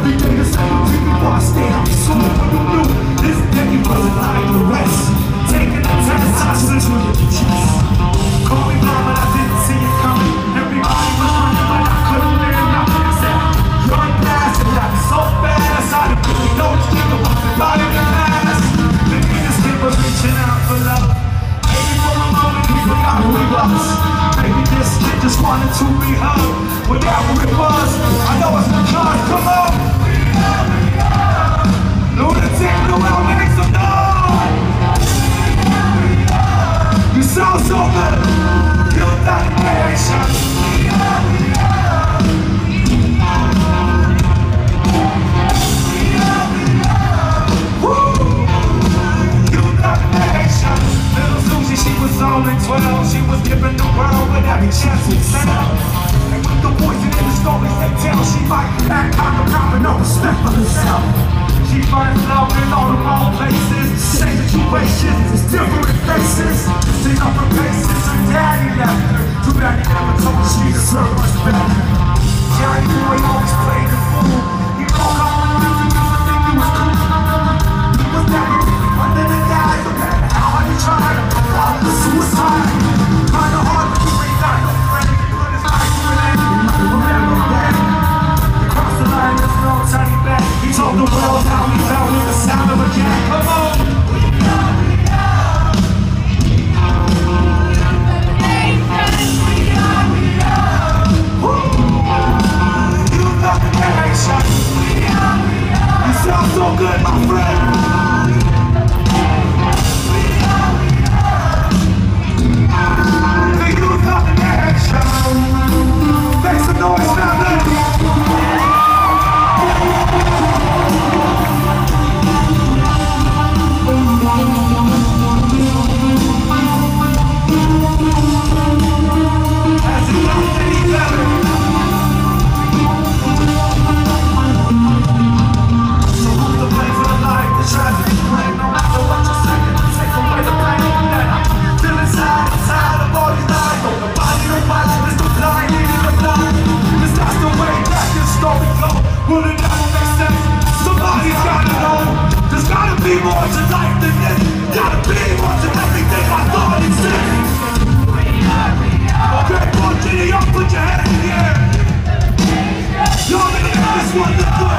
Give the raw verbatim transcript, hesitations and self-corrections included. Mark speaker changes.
Speaker 1: every day the same thing before I stand up soon. When you knew this day wasn't like the rest. Taking the test, I slid you in the chest. Call me blind, but I didn't see it coming. Everybody was running, but I couldn't hear nothing. I said, you're in class, and that so fast. I didn't really know this nigga wasn't about in the past. The niggas keep us reaching out for love. Maybe for a moment we forgot who we was. Maybe this kid just wanted to be hugged. Whatever it was, I know it's the cause. Come on! Lunatic, New L, make some noise! You sound so good! You got nation! Woo! You got nation! Little Susie, she was only twelve. She was giving the world with every chance we sent her. And with the poison in the stories they tell, she might act kind of proud, but no respect for herself. She finds love in all the wrong places. Same situations, it's different faces. Sing up her faces, her daddy left her. Too bad he never told her she deserved much better. Jerry boy always played the fool. He broke up with music, used to think he was cool. He was never really under the guy, no matter how hard he tried. All the suicide, kinda hard to keep his eye. No friend, he put his life to an end. He might remember that. Across the line, there's no turning back. He told the world how he felt with the sound of a jack. Come on! We go, we go! We go, we go! Woo! You got the nation! We go, we go! You sound so good, my friend! We go, we go! The youth of the nation! Make some noise, family! Put your hands in the air. Y'all make this one look good.